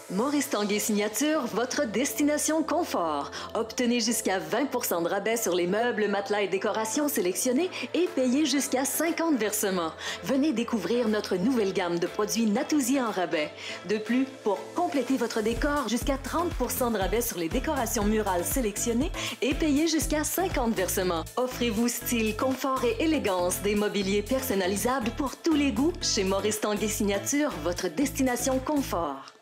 Maurice Tanguay Signature, votre destination confort. Obtenez jusqu'à 20 % de rabais sur les meubles, matelas et décorations sélectionnés et payez jusqu'à 50 versements. Venez découvrir notre nouvelle gamme de produits Natouzi en rabais. De plus, pour compléter votre décor, jusqu'à 30 % de rabais sur les décorations murales sélectionnées et payez jusqu'à 50 versements. Offrez-vous style, confort et élégance, des mobiliers personnalisables pour tous les goûts chez Maurice Tanguay Signature, votre destination confort.